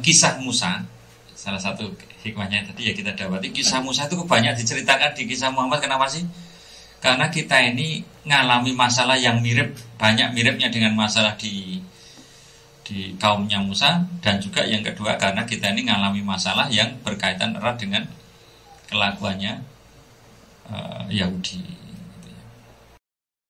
kisah Musa, salah satu hikmahnya tadi ya kita dapati kisah Musa itu banyak diceritakan di kisah Muhammad. Kenapa sih? Karena kita ini ngalami masalah yang mirip, banyak miripnya dengan masalah di kaumnya Musa. Dan juga yang kedua karena kita ini ngalami masalah yang berkaitan erat dengan kelakuannya Yahudi.